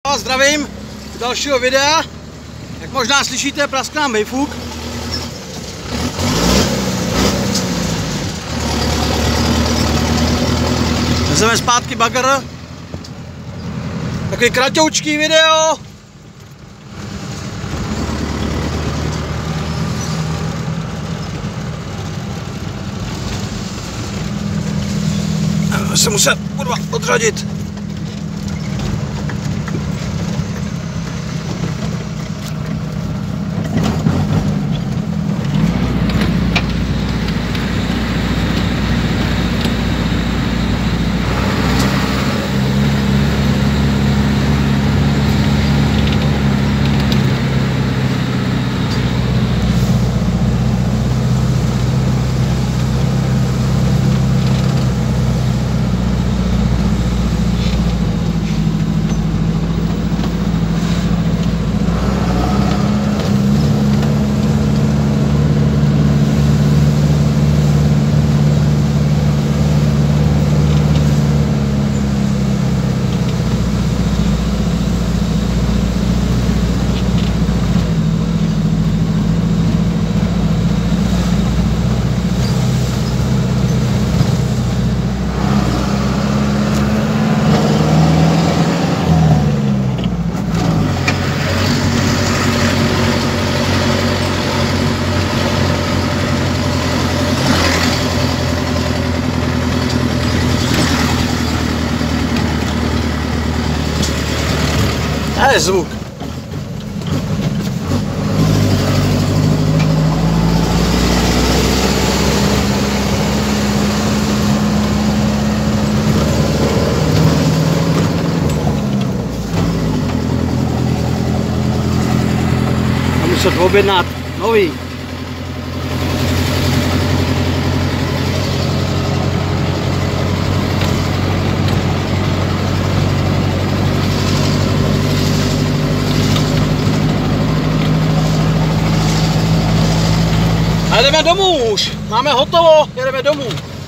Vás zdravím u dalšího videa. Jak možná slyšíte, praskl nám výfuk. Vezmeme zpátky bagr. Takový kratoučký video. Se muset odřadit. To je zvuk. Mám muset objednat nový. A jedeme domů už, máme hotovo, jedeme domů.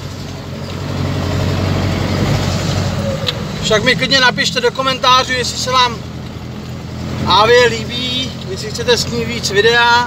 Však mi klidně napište do komentářů, jestli se vám Avie líbí, jestli chcete s ní víc videa.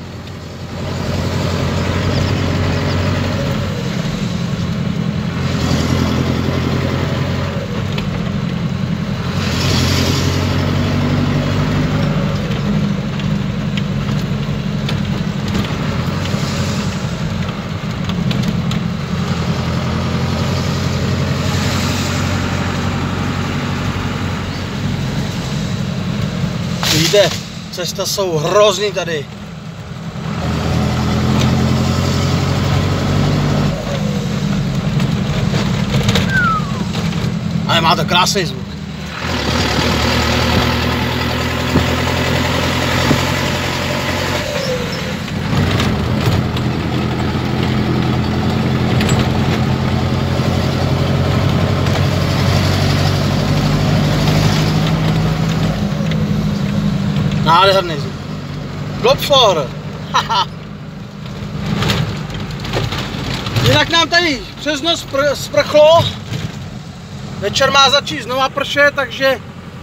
Vidíte, cesta jsou hrozný tady. Ale má to krásný zvuk. Nádherný zvuk. Globflor. Jinak nám tady přes noc sprchlo. Večer má začít znova pršet, takže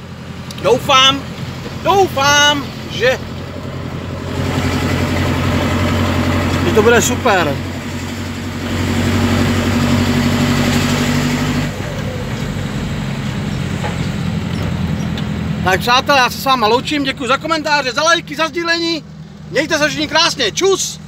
doufám, že to bude super. Tak přátelé, já se s váma loučím, děkuji za komentáře, za lajky, za sdílení. Mějte se všichni krásně, čus!